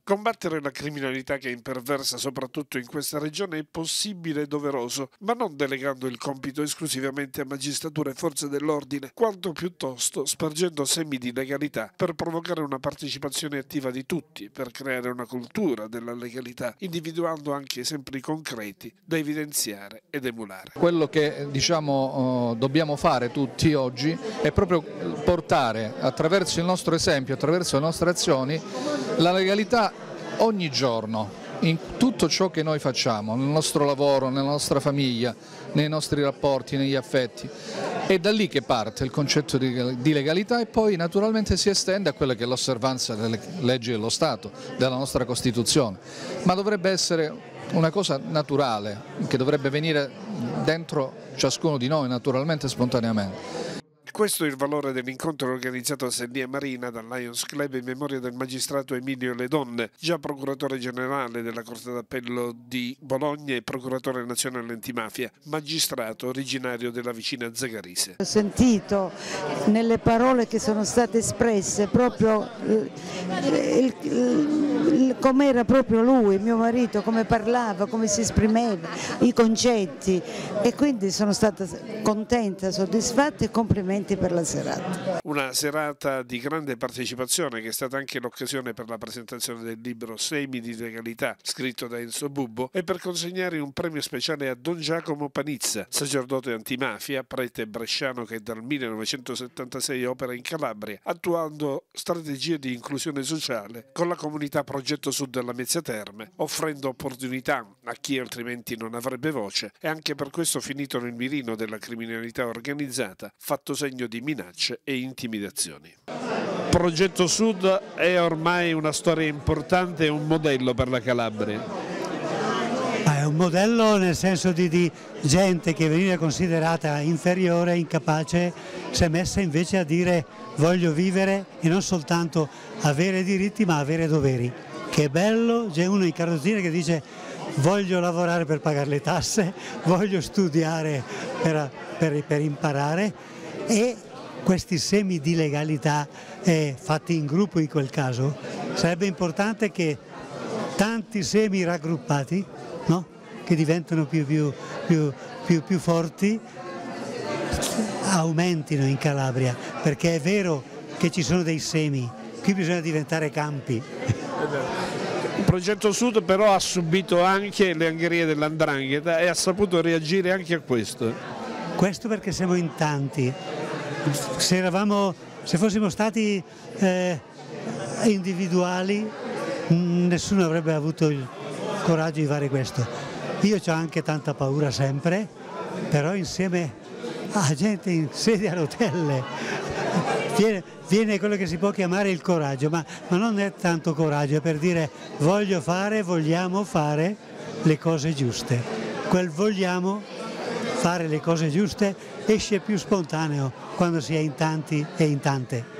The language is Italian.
Combattere la criminalità che imperversa soprattutto in questa regione è possibile e doveroso, ma non delegando il compito esclusivamente a magistratura e forze dell'ordine, quanto piuttosto spargendo semi di legalità per provocare una partecipazione attiva di tutti, per creare una cultura della legalità, individuando anche esempi concreti da evidenziare ed emulare. Quello che dobbiamo fare tutti oggi è proprio portare attraverso il nostro esempio, attraverso le nostre azioni, la legalità ogni giorno, in tutto ciò che noi facciamo, nel nostro lavoro, nella nostra famiglia, nei nostri rapporti, negli affetti. È da lì che parte il concetto di legalità e poi naturalmente si estende a quella che è l'osservanza delle leggi dello Stato, della nostra Costituzione, ma dovrebbe essere una cosa naturale, che dovrebbe venire dentro ciascuno di noi naturalmente e spontaneamente. Questo è il valore dell'incontro organizzato a Sennia Marina dal Lions Club in memoria del magistrato Emilio Ledonne, già procuratore generale della Corte d'Appello di Bologna e procuratore nazionale antimafia, magistrato originario della vicina Zagarise. Ho sentito nelle parole che sono state espresse proprio com'era proprio lui, mio marito, come parlava, come si esprimeva, i concetti, e quindi sono stata contenta, soddisfatta e complimenti per la serata. Una serata di grande partecipazione che è stata anche l'occasione per la presentazione del libro Semi di legalità, scritto da Enzo Bubbo, e per consegnare un premio speciale a Don Giacomo Panizza, sacerdote antimafia, prete bresciano che dal 1976 opera in Calabria, attuando strategie di inclusione sociale con la comunità Progetto Sud della Mezzia Terme, offrendo opportunità a chi altrimenti non avrebbe voce, e anche per questo finito nel mirino della criminalità organizzata, fatto segno di minacce e intimidazioni. Progetto Sud è ormai una storia importante e un modello per la Calabria. È un modello nel senso di gente che veniva considerata inferiore, incapace, si è messa invece a dire voglio vivere e non soltanto avere diritti ma avere doveri. Che bello, c'è uno in carrozzina che dice voglio lavorare per pagare le tasse, voglio studiare per imparare. E questi semi di legalità fatti in gruppo in quel caso, sarebbe importante che tanti semi raggruppati, no? Che diventano più forti, aumentino in Calabria, perché è vero che ci sono dei semi, qui bisogna diventare campi. Il Progetto Sud però ha subito anche le angherie dell''ndrangheta e ha saputo reagire anche a questo. Questo perché siamo in tanti. Se fossimo stati individuali nessuno avrebbe avuto il coraggio di fare questo. Io ho anche tanta paura sempre, però insieme a gente in sedia a rotelle viene quello che si può chiamare il coraggio, ma non è tanto coraggio, è per dire vogliamo fare le cose giuste. Quel vogliamo fare le cose giuste esce più spontaneo quando si è in tanti e in tante.